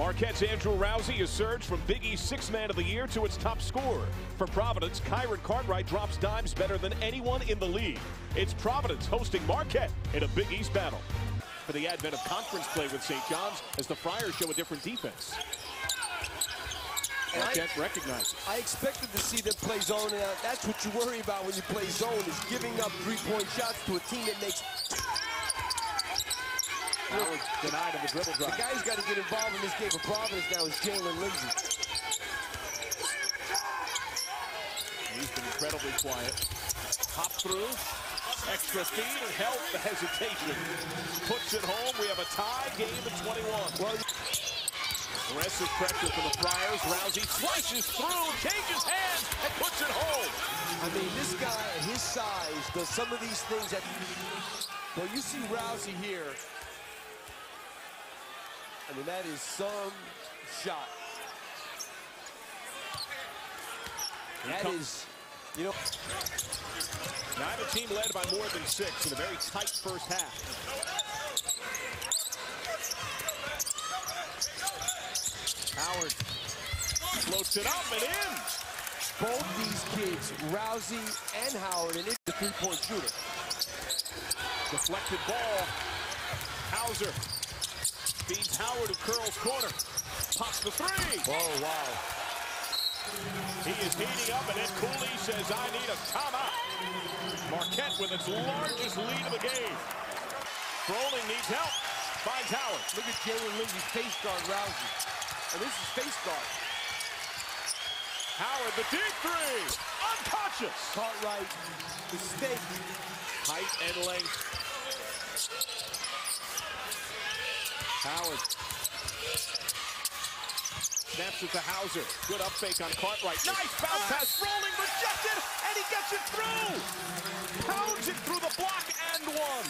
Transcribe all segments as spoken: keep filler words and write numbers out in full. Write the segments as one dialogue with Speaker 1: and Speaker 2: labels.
Speaker 1: Marquette's Andrew Rousey has surged from Big East Sixth Man of the Year to its top scorer. For Providence, Kyron Cartwright drops dimes better than anyone in the league. It's Providence hosting Marquette in a Big East battle. For the advent of conference play with Saint John's as the Friars show a different defense. Marquette I, recognizes.
Speaker 2: I expected to see them play zone. And that's what you worry about when you play zone, is giving up three-point shots to a team that makes...
Speaker 1: Howard denied on the dribble drive.
Speaker 2: The guy who's got to get involved in this game for Providence now is Jalen Lindsey.
Speaker 1: He's been incredibly quiet. Hop through. Extra speed and help the hesitation. Puts it home. We have a tie game at twenty-one. Well, aggressive pressure from the Friars. Rousey slices through, changes hands, and puts it home.
Speaker 2: I mean, this guy at his size does some of these things that... Well, you see Rousey here. I mean, that is some shot. That is, you know...
Speaker 1: Neither team led by more than six in a very tight first half. Howard floats it up and in.
Speaker 2: Both these kids, Rousey and Howard, and it's the three-point shooter.
Speaker 1: Deflected ball. Hauser feeds Howard who curls corner. Pops the three.
Speaker 2: Oh, wow.
Speaker 1: He is heating up, and Ed Cooley says, I need a timeout. Marquette with its largest lead of the game. Froling needs help. Finds Howard.
Speaker 2: Look at Jalen Lindsey's face guard Rousey. And this is face guard.
Speaker 1: Howard, the deep three. Unconscious.
Speaker 2: Cartwright, mistake.
Speaker 1: Height and length. Howard. Snaps it to Hauser. Good up fake on Cartwright. Nice bounce pass. Rolling, rejected, and he gets it through. Pounds it through the block and one.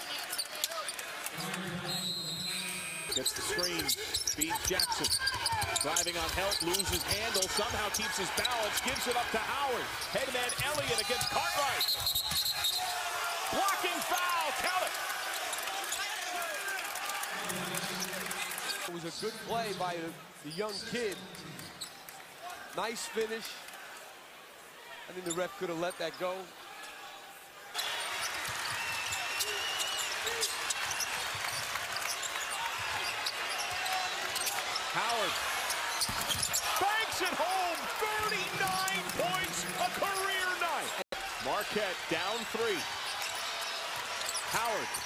Speaker 1: Gets the screen. Feeds Jackson. Driving on help, loses handle, somehow keeps his balance, gives it up to Howard. Headman Elliott against Cartwright. Blocking foul, count it.
Speaker 2: It was a good play by the, the young kid. Nice finish. I think the ref could have let that go.
Speaker 1: Howard banks it home, thirty-nine points, a career night. Marquette down three. Howard.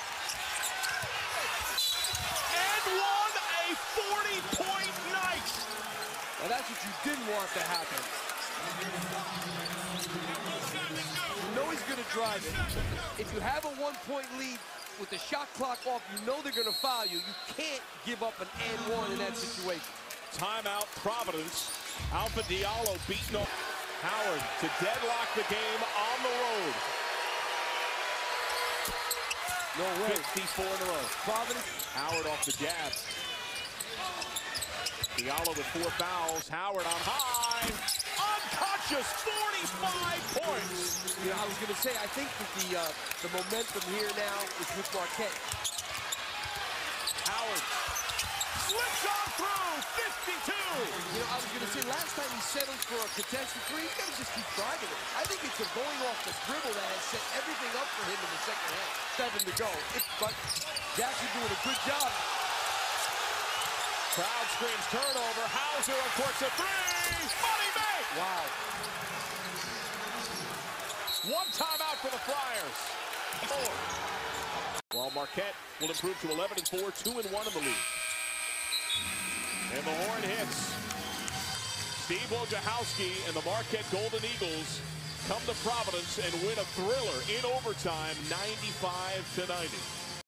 Speaker 1: And won a forty-point night.
Speaker 2: Now that's what you didn't want to happen. You know he's going to drive it. If you have a one-point lead with the shot clock off, you know they're going to foul you. You can't give up an and one in that situation.
Speaker 1: Timeout, Providence. Alpha Diallo beaten off. Howard to deadlock the game on the road.
Speaker 2: No way.
Speaker 1: fifty-four in a row.
Speaker 2: Providence.
Speaker 1: Howard off the jab. Diallo with four fouls. Howard on high. Unconscious, forty-five points.
Speaker 2: You know, I was going to say, I think that the uh, the momentum here now is with Marquette.
Speaker 1: Howard slips on through, fifty-two.
Speaker 2: You know, I was going to say, last time he settled for a contested three, he's got to just keep driving it. I think it's a going off the dribble that has set everything up for him in the second half. Seven to go. It, but Jackson doing a good job.
Speaker 1: Crowd screams turnover. Hauser, of course, a three. Money made.
Speaker 2: Wow.
Speaker 1: One timeout for the Friars. Four. While Marquette will improve to eleven and four, two and one in the league. And the horn hits. Steve Wojciechowski and the Marquette Golden Eagles come to Providence and win a thriller in overtime, ninety-five to ninety.